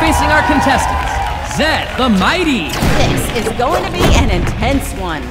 Introducing our contestants, Zed the Mighty. This is going to be an intense one.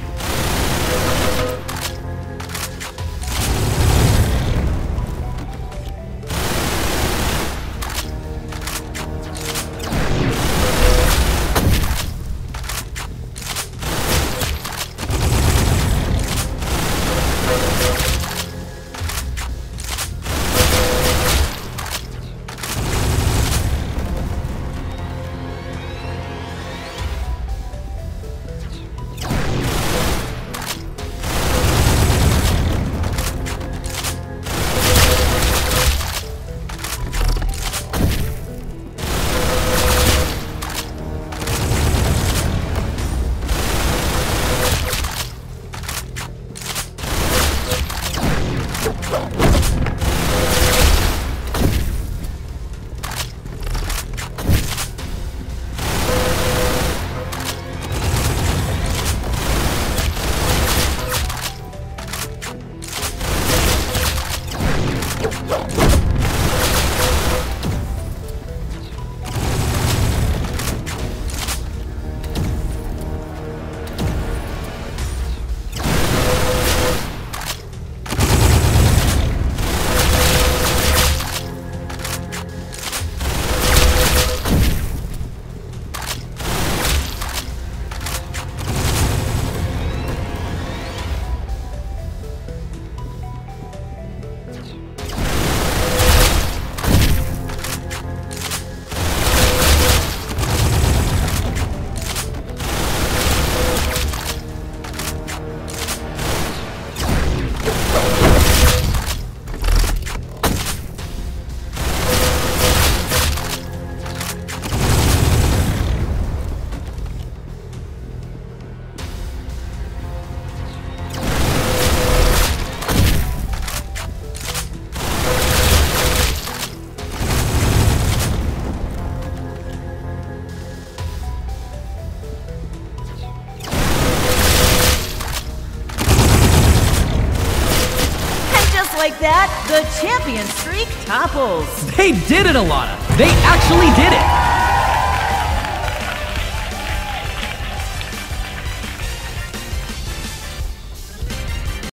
Like that, the champion streak topples. They did it, Alana. They actually did it.